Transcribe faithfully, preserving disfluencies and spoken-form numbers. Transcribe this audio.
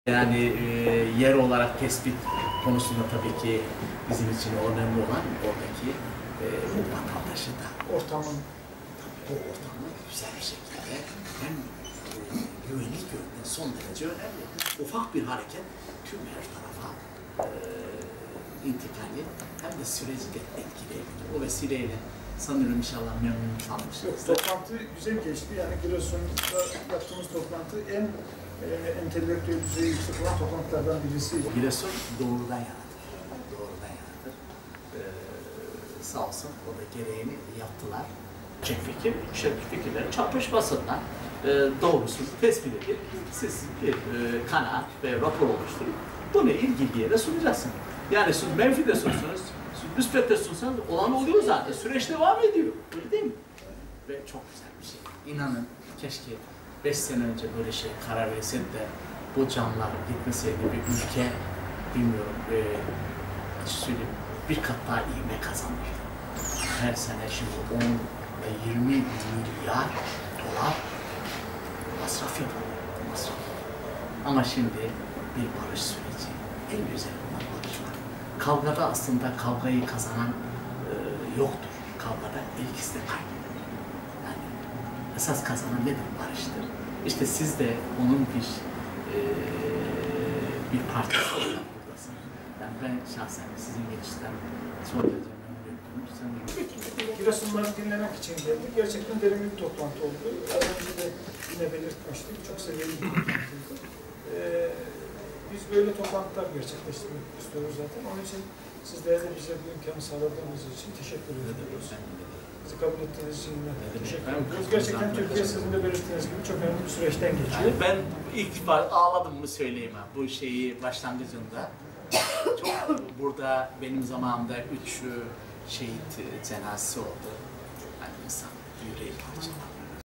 Yani e, yer olarak tespit konusunda tabii ki bizim için önemli olan oradaki e, bu vatandaşı da ortamın bu ortamı güzel bir şekilde hem e, güvenlik yönünden son derece önemli. Ufak bir hareket tüm her tarafa e, intikali hem de süreci de etkileyebilir. O vesileyle sanırım inşallah memnun kalmışsınızdır. Toplantı güzel geçti. Yani Giresun'da yaptığımız toplantı en e, entelektüel düzeyi yüksek olan toplantılardan birisiydi. Giresun doğrudan yanadır. Doğrudan yanadır. Ee, sağ olsun o da gereğini yaptılar. Çek fikir, çek fikirlerin çarpışmasından e, doğrusunu tespit edip siz bir e, kanaat ve rapor oluşturup bunu ilgili yere sunacaksınız. Yani siz menfi de sunsanız, siz müspet de sunsanız olan oluyor zaten. Süreç devam ediyor. Öyle değil mi? Ve çok güzel bir şey. İnanın keşke beş sene önce böyle şey karar verseydi de bu canlar gitmeseydi bir ülke bilmiyorum e, açık söyleyeyim bir kat daha ivme kazanırdı. Her sene şimdi on ve yirmi milyar dolar masraf yapılıyor. Masraf. Ama şimdi bir barış süreci. En güzel olan barış var. Kavgada aslında kavgayı kazanan e, yoktur. Kavgada ilkisi de kaybeder. Yani esas kazanan nedir? Barıştır. İşte siz de onun bir e, bir parçası olarak buradasınız. Yani ben şahsen sizin gelişten son derece memnun ediyorum. Giresunları dinlemek için geldik. Gerçekten verimli bir toplantı oldu. Az önce de yine belirtmiştik. Çok seviyeli bir toplantıydı. Ee, biz böyle toplantılar gerçekleştirmek istiyoruz zaten. Onun için sizlere de bize bu imkanı sağladığınız için teşekkür ediyoruz. Bizi kabul ettiğiniz için de teşekkür ediyoruz. Gerçekten Türkiye sizin de belirttiğiniz gibi çok önemli bir süreçten geçiyor. Yani ben ilk defa ağladım mı söyleyeyim ha bu şeyi başlangıcında. Çok burada benim zamanımda üç şehit cenazesi oldu. Yani insan yüreği parçalanıyor.